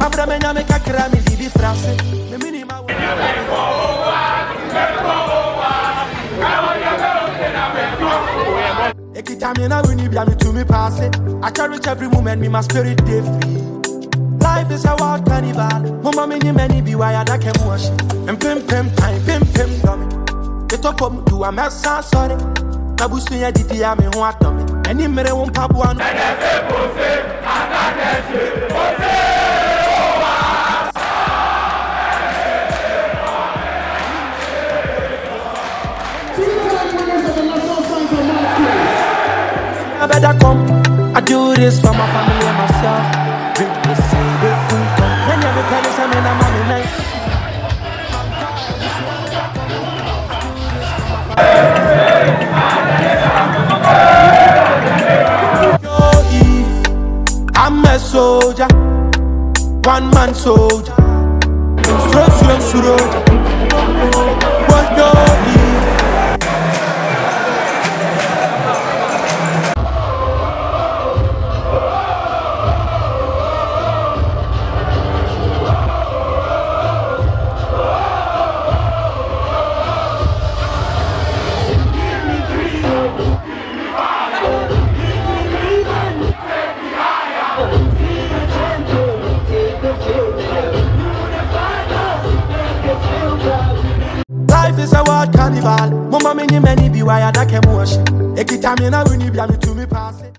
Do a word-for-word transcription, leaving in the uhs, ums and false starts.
Abramenya make a crami di France. The minimum. Ekitamina when you be to me pass it. I cherish every moment, me my spirit day free. Life is a wild carnival. Mama many many be wired I can wash. And pim pim time, pim pim dummy. The top of do a mess, sorry. Nabusu ya didi ya me ho atom. Any mere won pabu anu. I better come. I do this for my family and myself. Drink this, say they don't come. When you be pennies, I'm in a money night. I'm a soldier, one man soldier. Straight to soldier. What do Life is a wild carnival. Mama many many be wired I can wash. Ekitamina when you be to me pass it.